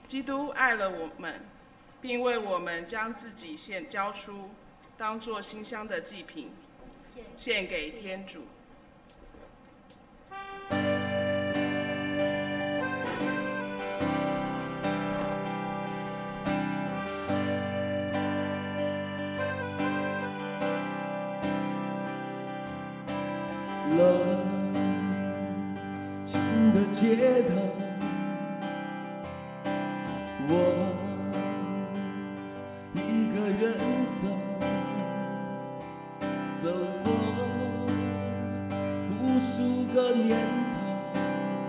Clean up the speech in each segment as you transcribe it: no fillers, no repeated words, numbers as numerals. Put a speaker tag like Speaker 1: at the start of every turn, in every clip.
Speaker 1: 基督爱了我们，并为我们将自己交出，当作馨香的祭品，献给天主。
Speaker 2: 冷清的街头，我一个人走，走过无数个年头，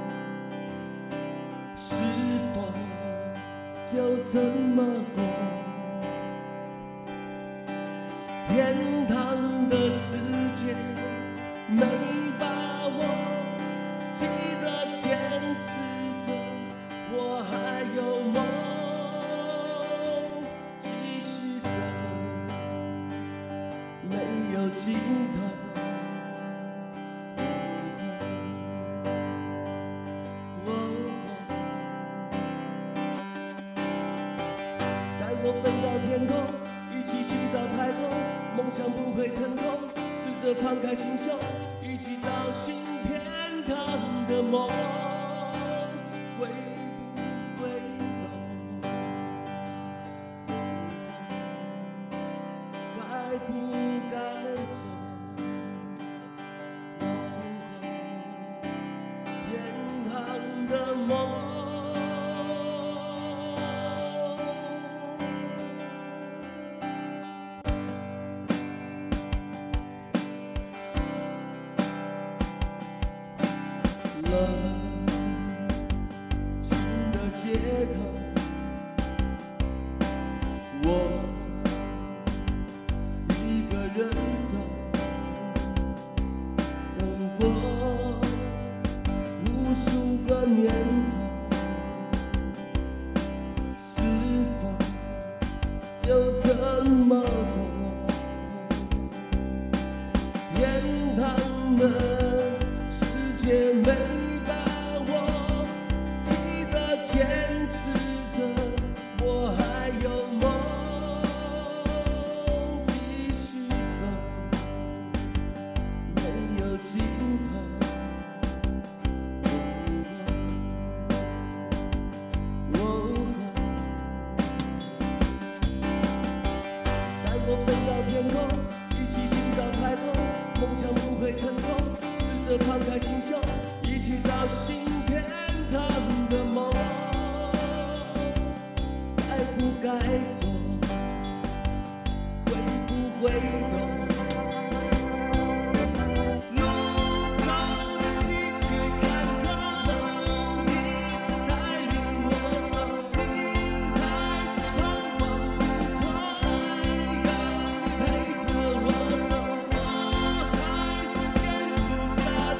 Speaker 2: 是否就这么过？天堂的世界没把握，记得坚持着，我还有梦继续走，没有尽头。带我飞到天空，一起寻找彩虹，梦想不会成功，试着放开心胸，一起找寻天堂的梦，会不会懂？该不该走？天堂的梦。冷清的街头，我一个人走，走过无数个年头，是否就这么过？天堂的世界没把握，记得坚持着，我还有梦继续走，没有尽头。带我飞到天空，一起寻找彩虹，梦想不会成功，试着放开心胸，一起找寻天堂的梦。该不该走？会不会懂？路走得崎岖坎坷，你曾带领我走，心还是彷徨无措，有你陪着我走，我还是坚持下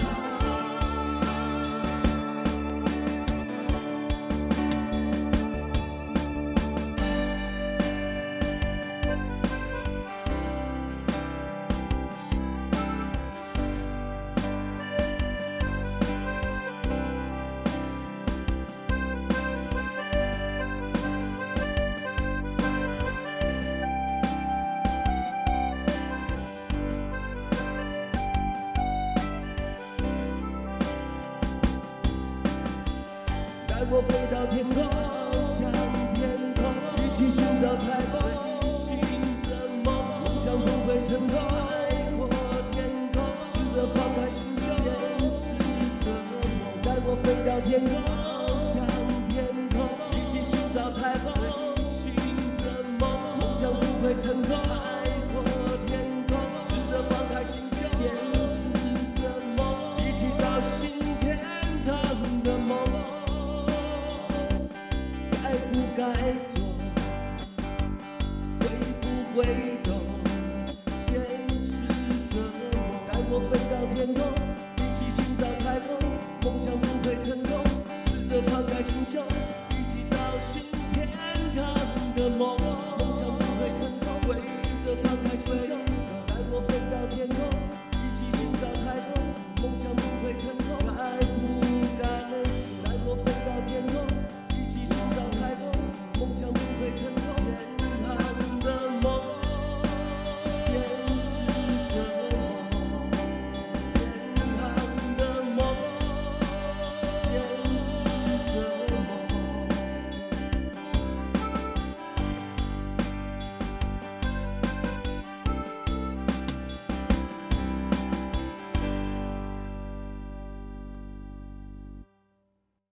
Speaker 2: 带我飞到天空，向天空，一起寻找彩虹，寻着梦，梦想不会成功，海阔天空，试着放开心胸，坚持着梦。带我飞到天空，向天空，一起寻找彩虹，寻着梦，梦想不会成功，海阔天空，试着放开心胸，坚持着梦，一起找寻天堂的梦。该不该走？会不会懂？坚持着梦，带我飞到天空，一起寻找彩虹，梦想不会成功，试着放开心胸，一起找寻天堂的梦。